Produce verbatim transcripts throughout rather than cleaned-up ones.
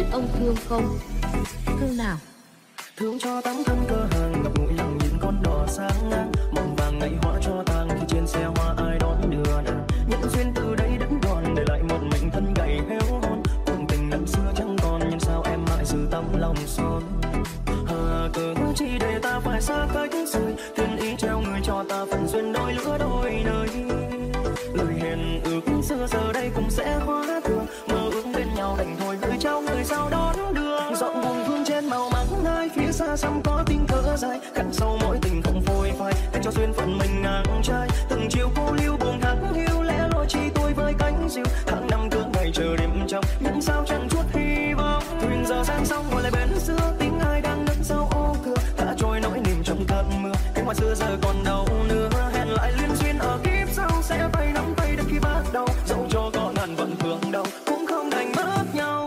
Ông thương không? Thương nào? Thương cho tấm thân cơ hàng ngập ngụi lòng nhìn con đò sáng ngang, mộng vàng ngày hóa cho tàn khi trên xe hoa ai đón đưa nàng. Nhân duyên từ đây đến còn để lại một mình thân gầy héo hon, cuộc tình năm xưa chẳng còn nhưng sao em mãi giữ tấm lòng son. Hà cớ chỉ để ta phải xa cách rồi, thiên ý treo người cho ta phần duyên đôi lứa đôi nơi. Lời hẹn ước xưa giờ đây cũng sẽ hóa thường, mơ ước bên nhau đành thôi người trao người sao đón đường. Dọn buồn vương trên màu mắng hai phía xa xăm có tiếng thở dài, khắc sâu mỗi tình không phôi phai để cho duyên phận mình ngang trai. Từng chiều cô lưu buồn hắng hiu lẽ loi chi tôi với cánh diều, tháng năm cứ ngày chờ đêm trong nhưng sao chẳng chút hy vọng. Thuyền giờ sang sông ngồi lại bên xưa, tiếng ai đang nức sau ô cửa, thả trôi nỗi niềm trong cơn mưa. Cái hoa xưa giờ còn đâu nữa, hẹn lại liên duyên ở kiếp sau sẽ tay nắm tay đến khi bắt đầu. Dẫu cho có ngàn vận phương đâu cũng không đành mất nhau.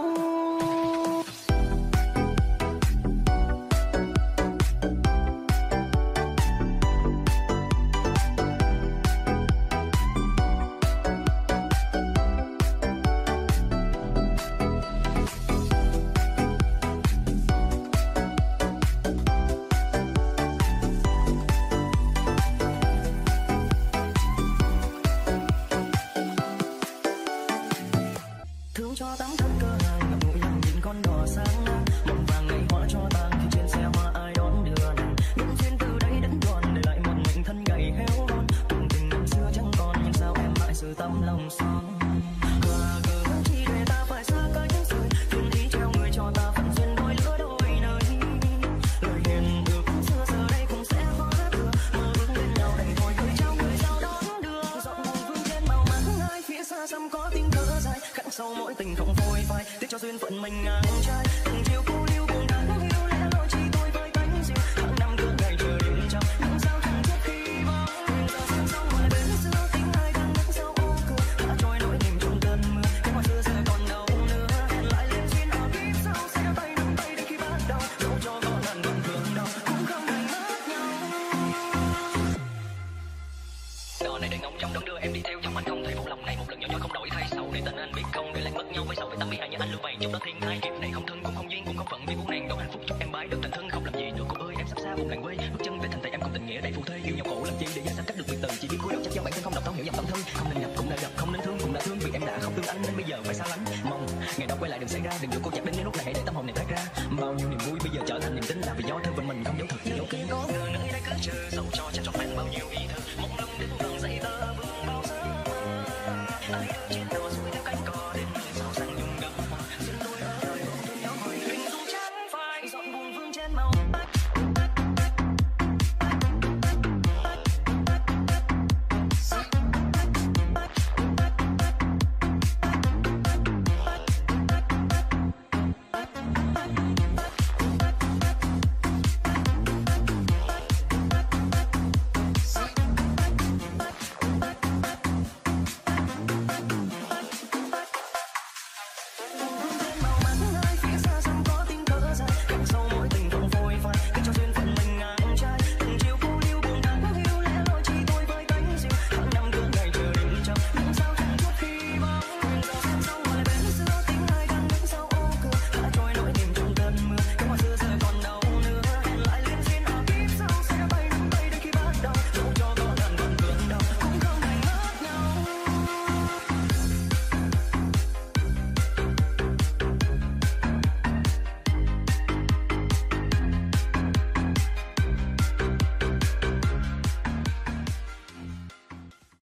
Sau mỗi tình không phôi phai tiếc cho duyên phận mình ngang trai. Từng chiều cô lưu buồn hắng hiu lẽ loi chi tôi với cánh diều, tháng năm cứ ngày chờ đêm trong nhưng sao chẳng chút hy vọng. Thuyền giờ sang sông ngồi lại bên xưa, tiếng ai đang nức sau ô cửa, thả trôi nỗi niềm trong cơn mưa. Cái hoa xưa giờ còn đâu nữa, hẹn lại liên duyên ở kiếp sau sẽ tay nắm tay đến khi bắt đầu. Dẫu cho có ngàn vận thương đâu cũng không đành mất nhau. Đò này để ngóng trong đón đưa em đi theo trong anh không thấy một lòng này một lần nhỏ nhỏ không đổi thay sầu để tình anh biết không để lại mất nhau với sầu với tám mươi hai nhà anh lưu vàng chúc đó thiên thai kiếp này không thân cũng không duyên cũng không phận vì buồn nàng đâu hạnh phúc chúc em bái được tình thân không làm gì nữa cô ơi em sắp xa vùng làng quê bước chân về thành tây em cùng tình nghĩa đầy phù thê yêu nhau khổ làm chi để gia sản cắt được biệt từ chỉ biết cúi đầu chắc do bản thân không đọc thấu hiểu dòng tâm thân không nên gặp cũng đã gặp không nên thương cũng đã thương vì em đã không thương anh nên bây giờ phải xa lánh mong ngày đó quay lại đừng xảy ra đừng giữ cô chặt đến lúc này hãy để tâm hồn này thoát ra bao nhiêu niềm vui bây giờ trở thành niềm tin là vì do thân phận mình không dấu thật dấu kín có người nơi đây cứ chờ dẫu cho chẳng chọn mang bao nhiêu ý thơ mong